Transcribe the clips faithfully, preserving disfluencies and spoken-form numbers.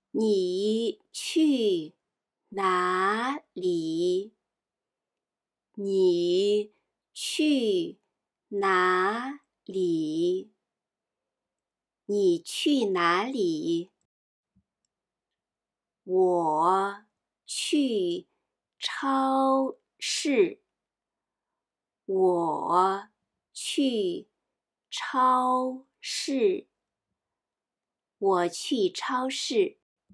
你去哪里？你去哪里？你去哪里？我去超市。我去超市。我去超市。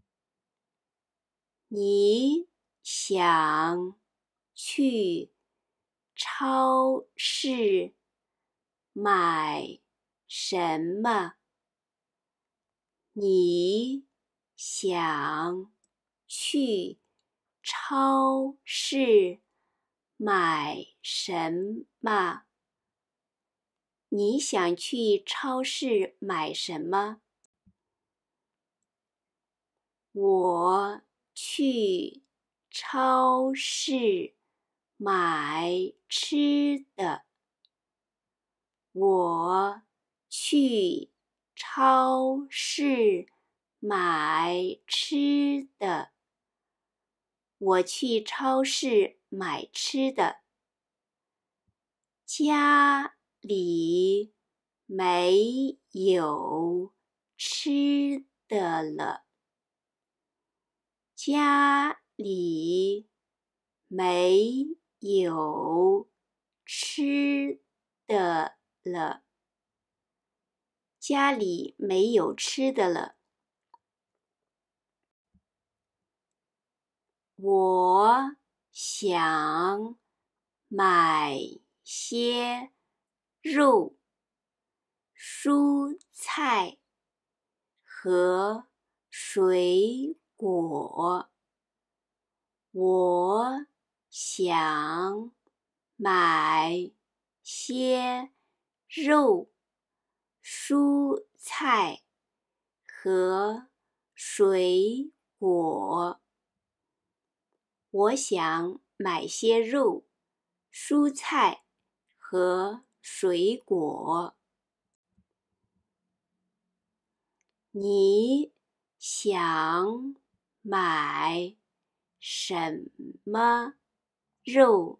你想去超市买什么？你想去超市买什么？你想去超市买什么？我去超市买吃的。我去超市买吃的。我去超市买吃的。家里没有吃的了。家里没有吃的了。家里没有吃的了。我想买些肉、蔬菜和水果。我想买些肉、蔬菜和水果。我想买些肉、蔬菜和水果。你想买什么肉？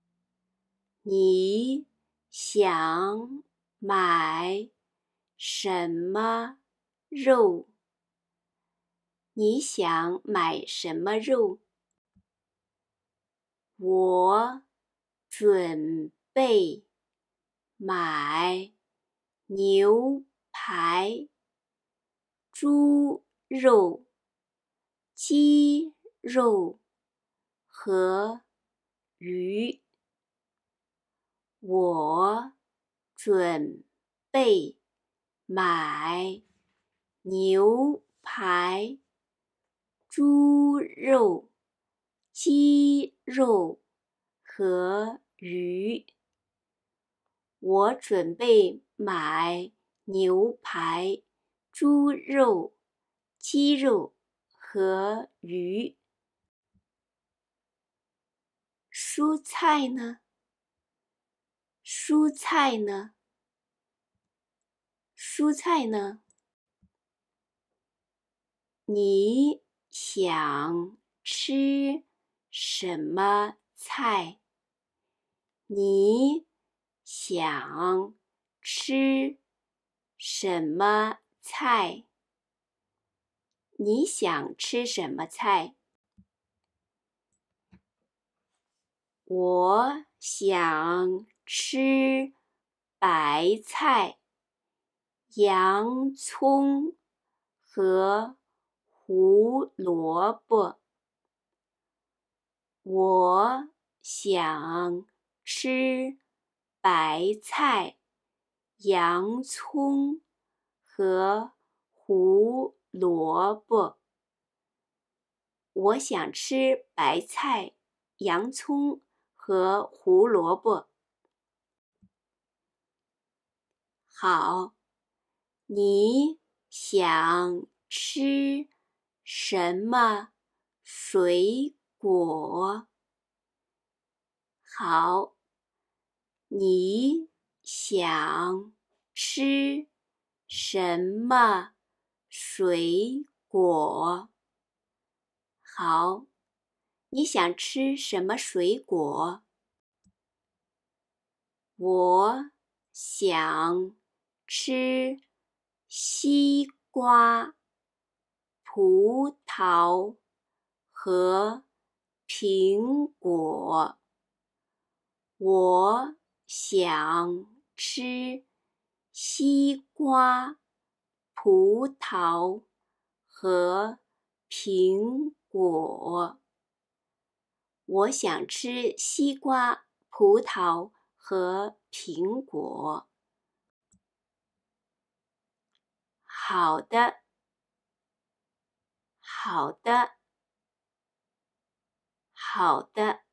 你想买什么肉？你想买什么肉？我准备买牛排、猪肉、鸡肉和鱼。我准备买牛排、猪肉、鸡肉和鱼。我准备买牛排、猪肉、鸡肉和鱼。蔬菜呢？蔬菜呢？蔬菜呢？你想吃什么菜？你想吃什么菜？你想吃什么菜？我想吃白菜、洋葱和胡萝卜。我想吃白菜、洋葱和胡萝卜。我想吃白菜、洋葱和胡萝卜。好，你想吃什么水果？好，你想吃什么水果？ 好，你想吃什么水果？我想吃西瓜、葡萄和苹果。我想吃西瓜、葡萄和苹果。我想吃西瓜、葡萄和苹果。好的，好的，好的。